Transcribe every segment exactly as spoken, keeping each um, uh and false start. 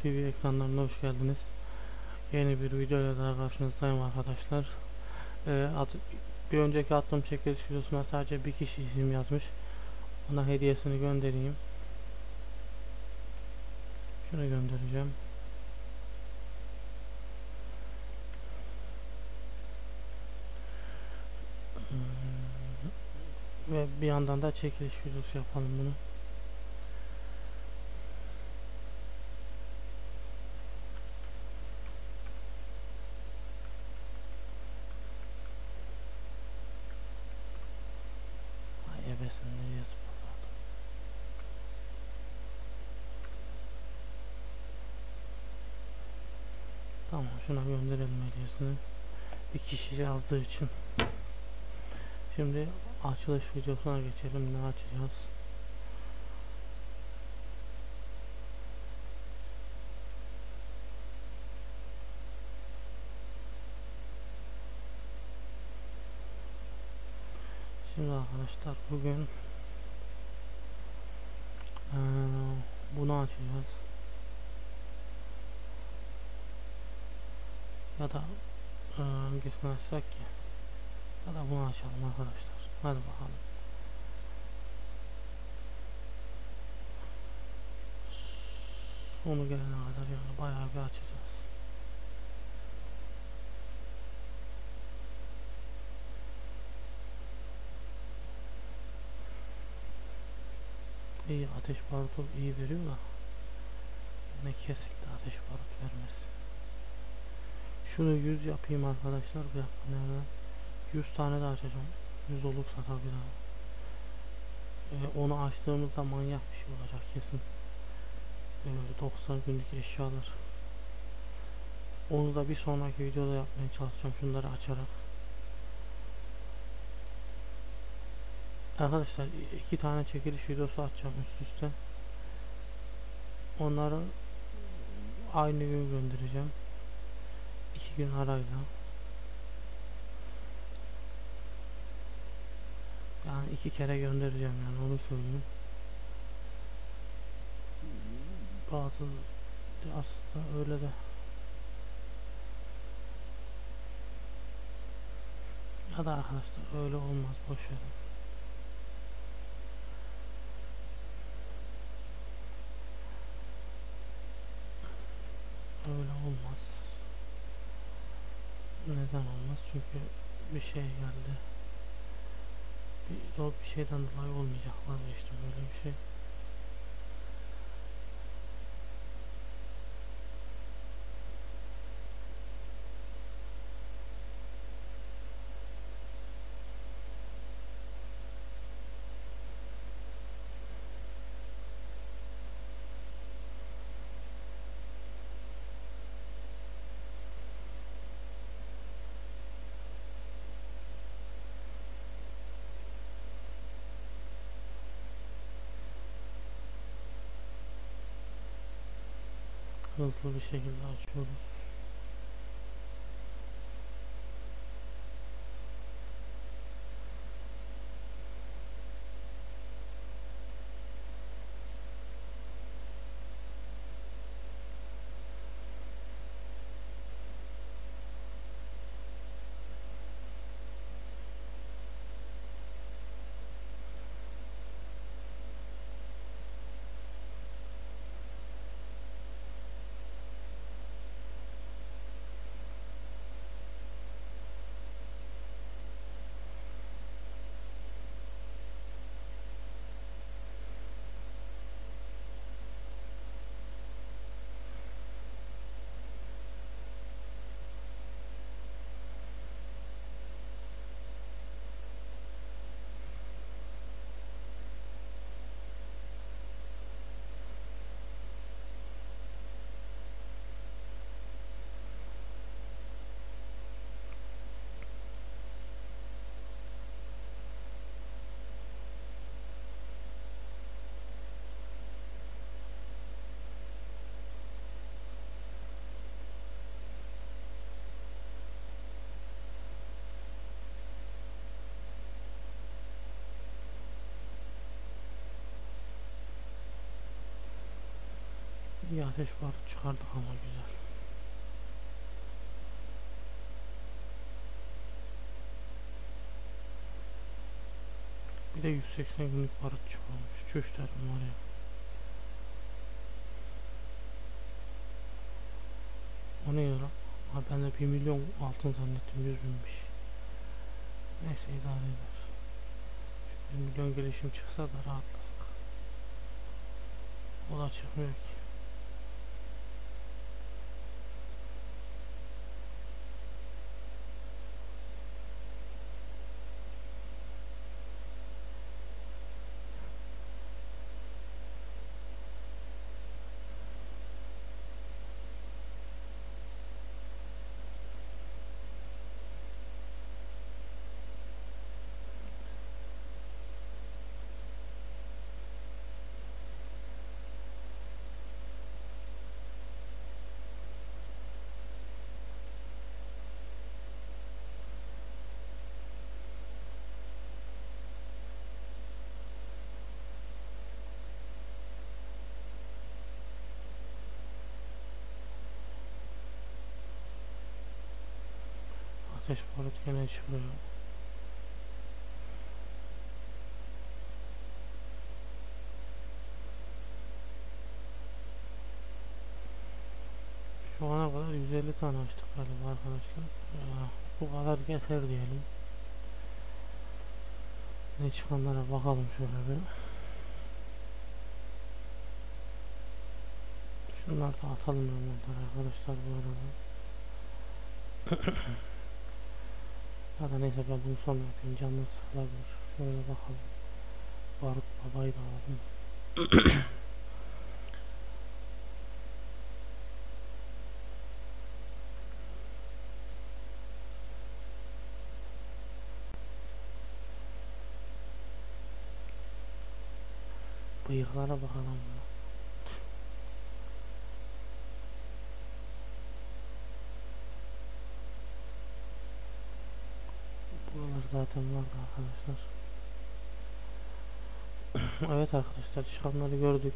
T V ekranlarına hoş geldiniz. Yeni bir videoyla daha karşınızdayım arkadaşlar. Ee, at, bir önceki attığım çekiliş videosuna sadece bir kişi isim yazmış. Ona hediyesini göndereyim. Şunu göndereceğim. Hmm, Ve bir yandan da çekiliş videosu yapalım bunu. Ay ebesinde yazıp pazarda. Tamam, şuna gönderelim hediyesini. Bir kişi yazdığı için. Şimdi açılış videosuna geçelim. Ne açacağız? Şimdi arkadaşlar bugün ee, bunu açacağız. Ya da ee, hangisini açsak ki? Ya da bunu açalım arkadaşlar. Hadi bakalım. Sonu gelene kadar yani bayağı bir açacağız. İyi, ateş barutu iyi veriyor da ne kesikli ateş barut vermesi. Şunu yüz yapayım arkadaşlar. Bir dakika, nereden? yüz tane de açacağım. yüz olursa tabii daha. Ee, onu açtığımızda manyak bir şey olacak kesin. Ee, doksan günlük eşyalar. Onu da bir sonraki videoda yapmaya çalışacağım. Şunları açarak. Arkadaşlar iki tane çekiliş videosu açacağım üst üste. Onları aynı gün göndereceğim. İki gün arayla. Yani iki kere göndereceğim, yani onu söyleyeyim. Bazı aslında öyle de. Ya da arkadaşlar öyle olmaz, boşverin. Öyle olmaz. Neden olmaz? Çünkü bir şey geldi. Bir, o bir şeyden dolayı olmayacak, vazgeçtim böyle bir şey. Hızlı bir şekilde açıyoruz. Bir ateş barut çıkardık ama güzel. Bir de yüz seksen günlük barut çıkarmış. Çüş derim var ya. O ne ya lan? Ha ben de bir milyon altın zannettim, yüz binmiş. Neyse idare eder. bir milyon gelişim çıksa da rahatlasak. O da çıkmıyor ki. Ateş barut gene çıkıyor. Şu ana kadar yüz elli tane açtık galiba arkadaşlar. Ya, bu kadar yeter diyelim. Ne çıkanlara bakalım şöyle bir. Şunları da atalım hemen arkadaşlar bu arada. Ya da neyse ben bunu sonra yapayım, canınız sıkılabilir. Şöyle bakalım. Barut babayı da alalım. Bıyıklara bakalım. Buralar zaten vardı arkadaşlar. Evet arkadaşlar, çıkanları gördük.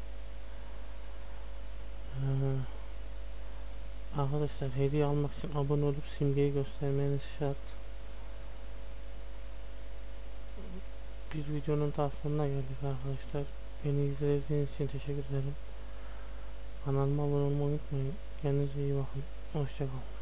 Ee, arkadaşlar hediye almak için abone olup simgeyi göstermeniz şart. Bir videonun daha sonuna geldik arkadaşlar. Beni izlediğiniz için teşekkür ederim. Kanalıma abone olmayı unutmayın. Kendinize iyi bakın. Hoşçakalın.